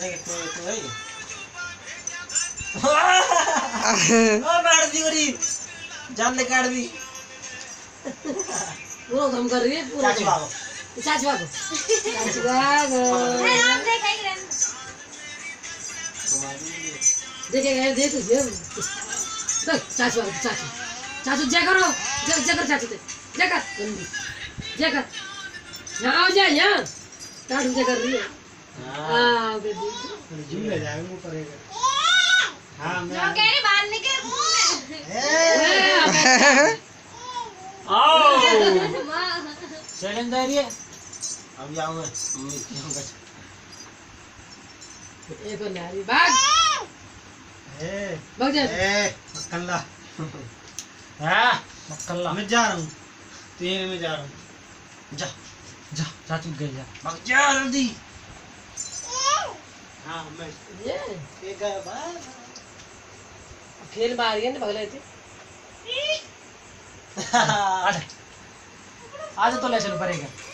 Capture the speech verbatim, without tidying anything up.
नहीं तो तो है ओ मार दी गोरी जान ले काट दी पूरा धम कर रही है पूरा चाची बाबू चाची बाबू चाची बाबू अरे आप देखेंगे देखेगा दे तू दे देख चाची बाबू चाची चाचू जय करो जय जय कर चाचू जय कर जय कर यहाँ आओ जा यहाँ चाचू जय कर रही है हाँ बेबी झूम ले जाएगा वो करेगा हाँ मैं जो कह रही बाहर निकल मुंह आओ में सिलेंडर ये अब जाऊंगा मम्मी जाऊंगा एक और नारी भाग ए भाग जा ए मक्कल्ला हाँ मक्कल्ला मैं जा रहा हूँ तीन में जा रहा हूँ जा जा चाचू गई जा भाग जा जल्दी हाँ मैं ये एक गया बाहर खेल बाहर गए ना भगले थे आजा आजा तो ले चल पड़ेगा